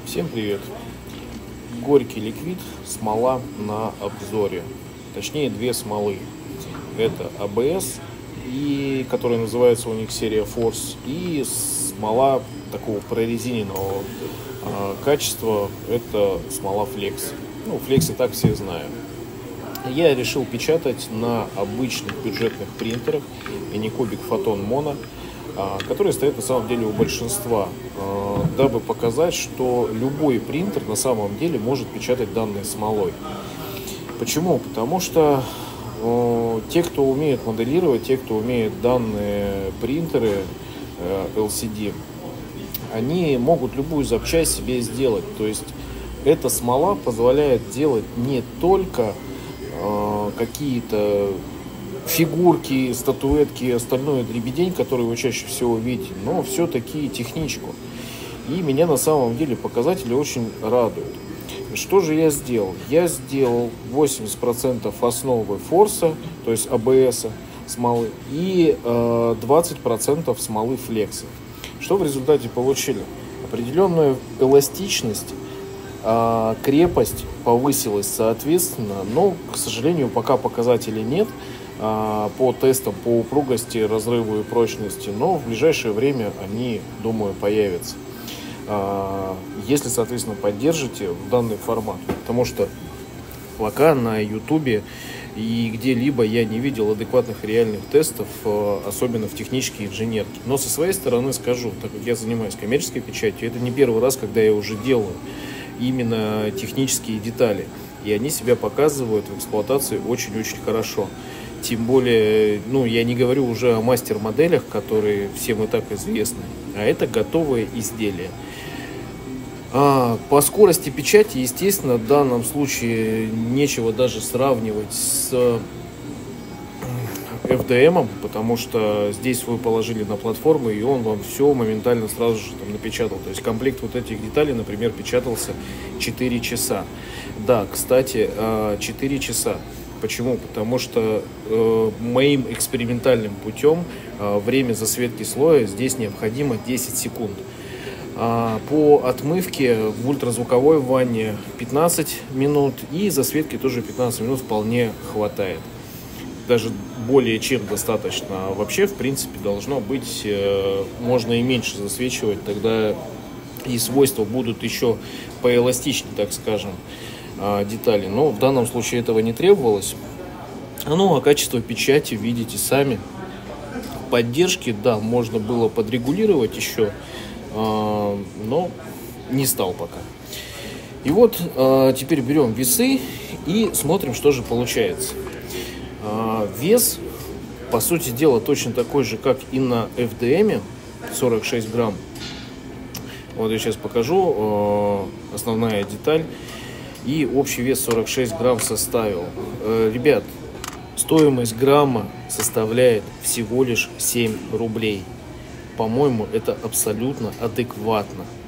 Всем привет! Горький ликвид, смола на обзоре. Точнее, две смолы. Это ABS, которая называется у них серия Force, и смола такого прорезиненного качества. Это смола Flex. Flex и так все знают. Я решил печатать на обычных бюджетных принтерах Anycubic Photon Mono, которые стоят на самом деле у большинства, дабы показать, что любой принтер на самом деле может печатать данной смолой. Почему? Потому что те, кто умеет моделировать, те, кто умеет данные принтеры LCD, они могут любую запчасть себе сделать. То есть эта смола позволяет делать не только какие-то фигурки, статуэтки и остальное дребедень, которые вы чаще всего видите, но все-таки техничку. И меня на самом деле показатели очень радуют. Что же я сделал? Я сделал 80% основы форса, то есть ABS смолы, и 20% смолы флекса. Что в результате получили? Определенную эластичность, крепость повысилась соответственно, но, к сожалению, пока показателей нет по тестам, по упругости, разрыву и прочности, но в ближайшее время они, думаю, появятся, если, соответственно, поддержите данный формат, потому что пока на YouTube и где-либо я не видел адекватных реальных тестов, особенно в технической инженерке. Но со своей стороны скажу, так как я занимаюсь коммерческой печатью, это не первый раз, когда я уже делаю именно технические детали, и они себя показывают в эксплуатации очень-очень хорошо. Тем более, я не говорю уже о мастер-моделях, которые всем и так известны, а это готовые изделия. По скорости печати, естественно, в данном случае нечего даже сравнивать с FDM, потому что здесь вы положили на платформу, и он вам все моментально сразу же там напечатал. То есть комплект вот этих деталей, например, печатался 4 часа. Да, кстати, 4 часа. Почему? Потому что моим экспериментальным путем время засветки слоя здесь необходимо 10 секунд. По отмывке в ультразвуковой ванне 15 минут, и засветки тоже 15 минут вполне хватает. Даже более чем достаточно. Вообще, в принципе, должно быть, можно и меньше засвечивать, тогда и свойства будут еще поэластичнее, так скажем, детали. Но в данном случае этого не требовалось. А качество печати видите сами. Поддержки, да, можно было подрегулировать еще, но не стал пока. И вот теперь берем весы и смотрим, что же получается. Вес, по сути дела, точно такой же, как и на FDM, 46 грамм. Вот я сейчас покажу, основная деталь. И общий вес 46 грамм составил. Ребят, стоимость грамма составляет всего лишь 7 рублей. По-моему, это абсолютно адекватно.